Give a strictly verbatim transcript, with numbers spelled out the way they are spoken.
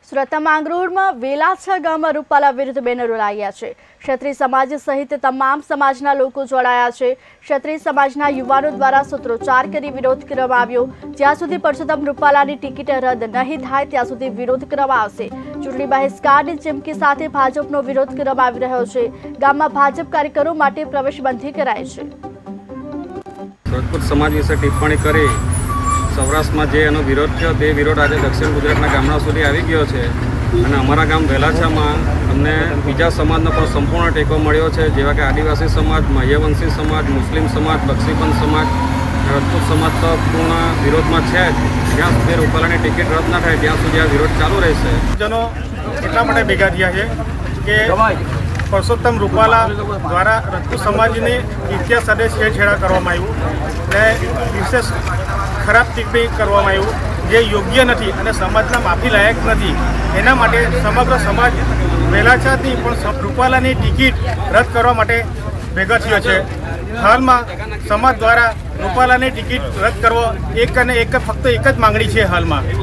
સુરતના માંગરોળમાં વેલાછા ગામમાં રૂપાલા વિરુદ્ધ બેનરો લાગ્યા છે। ક્ષત્રિય સમાજ સહિત તમામ સમાજના લોકો જોડાયા છે। ક્ષત્રિય સમાજના યુવાનો દ્વારા સૂત્રોચ્ચાર કરી વિરોધ કરવામાં આવ્યો। જ્યાં સુધી પરસોત્તમ રૂપાલાની ટિકિટ રદ નહીં થાય ત્યાં સુધી વિરોધ કરવામાં આવશે। ચૂંટણી બહિષ્કારની ચીમકી સાથે ભાજપનો વિરોધ કરવામાં આવી રહ્યો છે। ગામમાં ભાજપ કાર્યકરો માટે પ્રવેશબંધી કરાઈ છે। રાજપૂત સમાજ વિશે ટિપ્પણી કરી સૌરાષ્ટ્રમાં જે એનો વિરોધ થયો તે વિરોધ આજે દક્ષિણ ગુજરાતના ગામડા સુધી આવી ગયો છે અને અમારા ગામ વેલાછામાં અમને બીજા સમાજનો પણ સંપૂર્ણ ટેકો મળ્યો છે, જેવા કે આદિવાસી સમાજ, મહ્યવંશી સમાજ, મુસ્લિમ સમાજ, બક્ષીપંથ સમાજ, રાજપૂત સમાજ તો પૂર્ણ વિરોધમાં છે। જ્યાં સુધી રૂપાલાની ટિકિટ રદ ના થાય ત્યાં સુધી આ વિરોધ ચાલુ રહેશે। જનો એટલા માટે ભેગા થયા છે કે પરસોત્તમ રૂપાલા દ્વારા રાજપૂત સમાજની ઇતિહાસ સાથે છેડછેડા કરવામાં આવ્યું અને વિશેષ ખરાબ ટિપ્પણી કરવામાં આવ્યું જે યોગ્ય નથી અને સમાજના માફી લાયક નથી। એના માટે સમગ્ર સમાજ વેલાછાથી પણ રૂપાલાની ટિકિટ રદ કરવા માટે ભેગા થયો છે। હાલમાં સમાજ દ્વારા રૂપાલાની ટિકિટ રદ કરવો એક અને એક ફક્ત એક જ માંગણી છે હાલમાં।